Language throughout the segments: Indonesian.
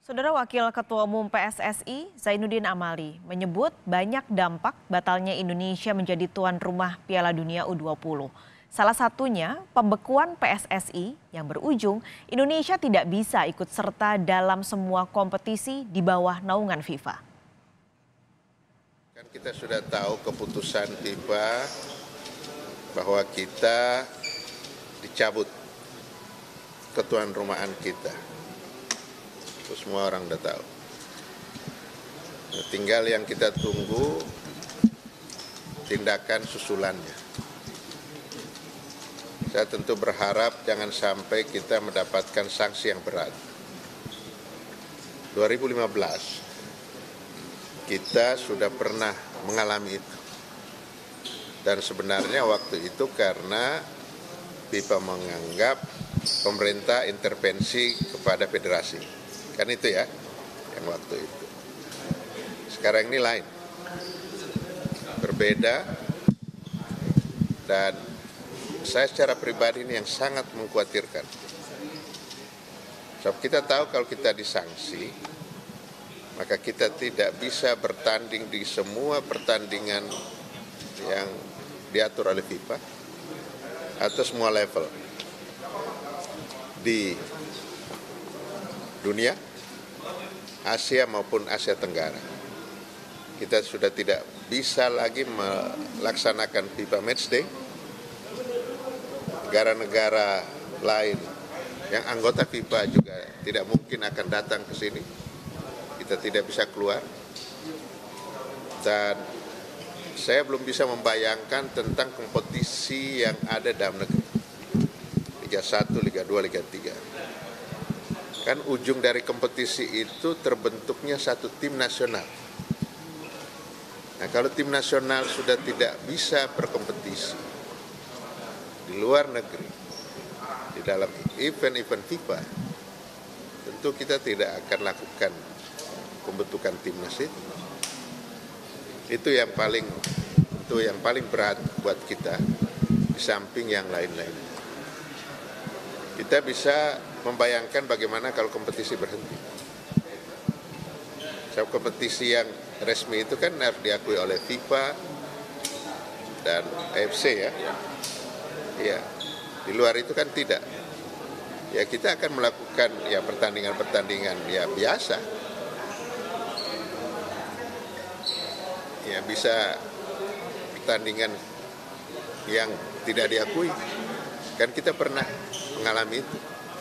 Saudara Wakil Ketua Umum PSSI, Zainuddin Amali, menyebut banyak dampak batalnya Indonesia menjadi tuan rumah Piala Dunia U20. Salah satunya pembekuan PSSI yang berujung Indonesia tidak bisa ikut serta dalam semua kompetisi di bawah naungan FIFA. Kan kita sudah tahu keputusan FIFA bahwa kita dicabut ketuan rumahan kita. Itu semua orang udah tahu. Tinggal yang kita tunggu tindakan susulannya. Saya tentu berharap jangan sampai kita mendapatkan sanksi yang berat. 2015 kita sudah pernah mengalami itu. Dan sebenarnya waktu itu karena FIFA menganggap pemerintah intervensi kepada federasi. Kan itu ya, yang waktu itu. Sekarang ini lain. Berbeda. Dan saya secara pribadi ini yang sangat mengkhawatirkan. Sebab kita tahu kalau kita disanksi, maka kita tidak bisa bertanding di semua pertandingan yang diatur oleh FIFA atau semua level di dunia, Asia maupun Asia Tenggara. Kita sudah tidak bisa lagi melaksanakan FIFA Matchday. Negara-negara lain yang anggota FIFA juga tidak mungkin akan datang ke sini. Kita tidak bisa keluar. Dan saya belum bisa membayangkan tentang kompetisi yang ada dalam negeri. Liga 1, Liga 2, Liga 3. Kan ujung dari kompetisi itu terbentuknya satu tim nasional. Nah, kalau tim nasional sudah tidak bisa berkompetisi di luar negeri, di dalam event-event FIFA, tentu kita tidak akan lakukan pembentukan timnas itu. Itu yang paling berat buat kita, di samping yang lain-lain. Kita bisa membayangkan bagaimana kalau kompetisi berhenti. Sebab kompetisi yang resmi itu kan harus diakui oleh FIFA dan AFC ya. Ya, di luar itu kan tidak. Ya kita akan melakukan ya pertandingan-pertandingan ya biasa. Ya bisa pertandingan yang tidak diakui. Kan kita pernah mengalami itu.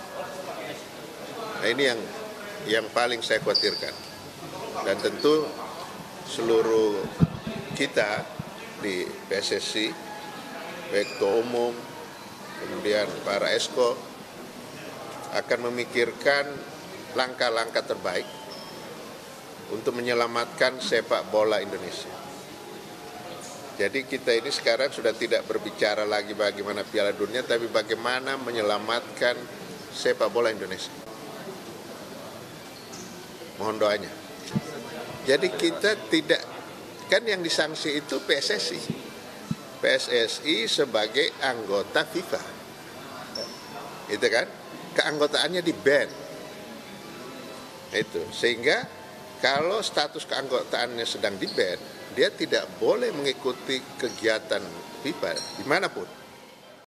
Nah ini yang paling saya khawatirkan. Dan tentu seluruh kita di PSSI, baik Ketua Umum, kemudian para Esko, akan memikirkan langkah-langkah terbaik untuk menyelamatkan sepak bola Indonesia. Jadi kita ini sekarang sudah tidak berbicara lagi bagaimana Piala Dunia, tapi bagaimana menyelamatkan sepak bola Indonesia. Mohon doanya. Jadi kita tidak, kan yang disanksi itu PSSI. PSSI sebagai anggota FIFA. Itu kan, keanggotaannya di-ban. Itu, sehingga kalau status keanggotaannya sedang di-ban, dia tidak boleh mengikuti kegiatan FIFA dimanapun.